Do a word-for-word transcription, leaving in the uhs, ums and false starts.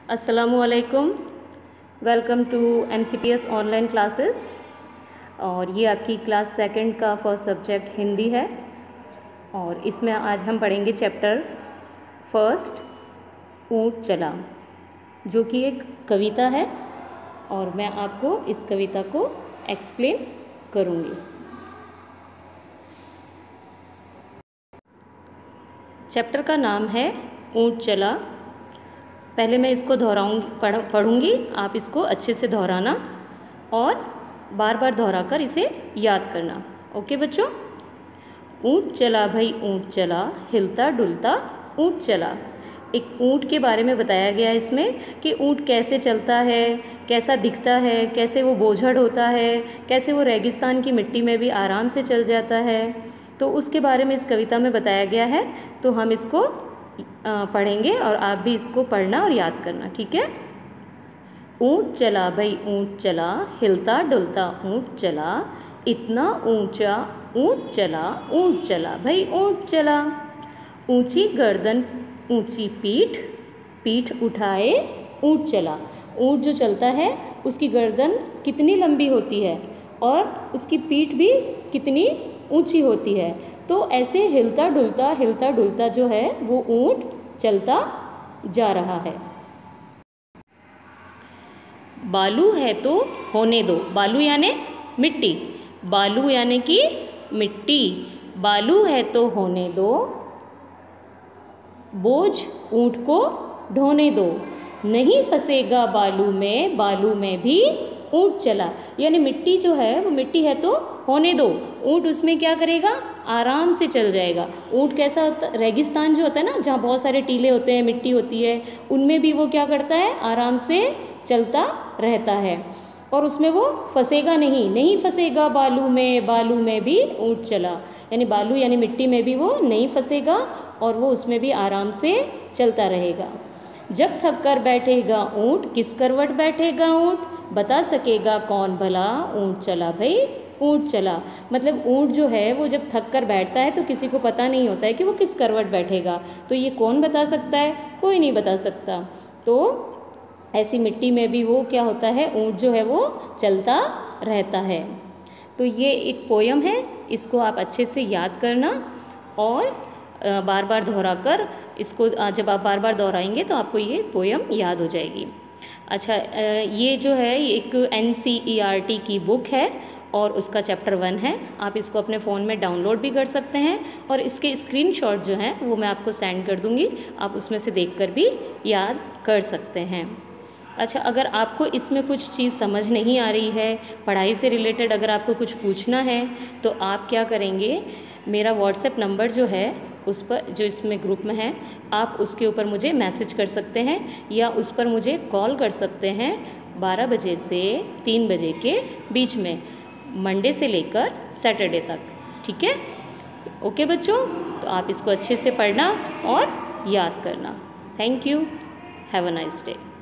अस्सलामुअलैकुम। Welcome to MCPS online classes. और ये आपकी क्लास सेकंड का फर्स्ट सब्जेक्ट हिंदी है और इसमें आज हम पढ़ेंगे चैप्टर फर्स्ट ऊँट चला, जो कि एक कविता है और मैं आपको इस कविता को एक्सप्लेन करूँगी। चैप्टर का नाम है ऊँट चला। पहले मैं इसको दोहराऊँगी पढ़ पढ़ूँगी, आप इसको अच्छे से दोहराना और बार बार दोहराकर इसे याद करना। ओके बच्चों। ऊँट चला भाई ऊँट चला, हिलता डुलता ऊँट चला। एक ऊँट के बारे में बताया गया है इसमें कि ऊँट कैसे चलता है, कैसा दिखता है, कैसे वो बोझड़ होता है, कैसे वो रेगिस्तान की मिट्टी में भी आराम से चल जाता है। तो उसके बारे में इस कविता में बताया गया है। तो हम इसको पढ़ेंगे और आप भी इसको पढ़ना और याद करना, ठीक है। ऊँट चला भाई ऊँट चला, हिलता डुलता ऊँट चला, इतना ऊंचा ऊँट चला, ऊँट चला भाई ऊँट चला। ऊंची गर्दन ऊंची पीठ, पीठ उठाए ऊँट चला। ऊँट जो चलता है उसकी गर्दन कितनी लंबी होती है और उसकी पीठ भी कितनी ऊंची होती है। तो ऐसे हिलता डुलता हिलता डुलता जो है वो ऊँट चलता जा रहा है। बालू है तो होने दो। बालू यानी मिट्टी, बालू यानी कि मिट्टी। बालू है तो होने दो, बोझ ऊँट को ढोने दो। नहीं फंसेगा बालू में, बालू में भी ऊँट चला। यानी मिट्टी जो है वो मिट्टी है तो होने दो, ऊँट उसमें क्या करेगा, आराम से चल जाएगा। ऊँट कैसा होता, रेगिस्तान जो होता है ना, जहाँ बहुत सारे टीले होते हैं, मिट्टी होती है, उनमें भी वो क्या करता है, आराम से चलता रहता है और उसमें वो फंसेगा नहीं। नहीं फंसेगा बालू में, बालू में भी ऊँट चला। यानी बालू यानी मिट्टी में भी वो नहीं फंसेगा और वो उसमें भी आराम से चलता रहेगा। जब थक कर बैठेगा ऊँट, किस करवट बैठेगा ऊँट, बता सकेगा कौन भला, ऊँट चला भाई ऊँट चला। मतलब ऊँट जो है वो जब थक कर बैठता है तो किसी को पता नहीं होता है कि वो किस करवट बैठेगा। तो ये कौन बता सकता है, कोई नहीं बता सकता। तो ऐसी मिट्टी में भी वो क्या होता है, ऊँट जो है वो चलता रहता है। तो ये एक पोयम है, इसको आप अच्छे से याद करना और बार बार दोहरा कर इसको, जब आप बार बार दोहराएंगे तो आपको ये पोयम याद हो जाएगी। अच्छा, ये जो है एक N C E R T की बुक है और उसका चैप्टर वन है। आप इसको अपने फ़ोन में डाउनलोड भी कर सकते हैं और इसके स्क्रीनशॉट जो हैं वो मैं आपको सेंड कर दूंगी, आप उसमें से देखकर भी याद कर सकते हैं। अच्छा, अगर आपको इसमें कुछ चीज़ समझ नहीं आ रही है, पढ़ाई से रिलेटेड अगर आपको कुछ पूछना है तो आप क्या करेंगे, मेरा व्हाट्सएप नंबर जो है उस पर, जो इसमें ग्रुप में है, आप उसके ऊपर मुझे मैसेज कर सकते हैं या उस पर मुझे कॉल कर सकते हैं बारह बजे से तीन बजे के बीच में, मंडे से लेकर सैटरडे तक, ठीक है। ओके बच्चों, तो आप इसको अच्छे से पढ़ना और याद करना। Thank you, have a nice day.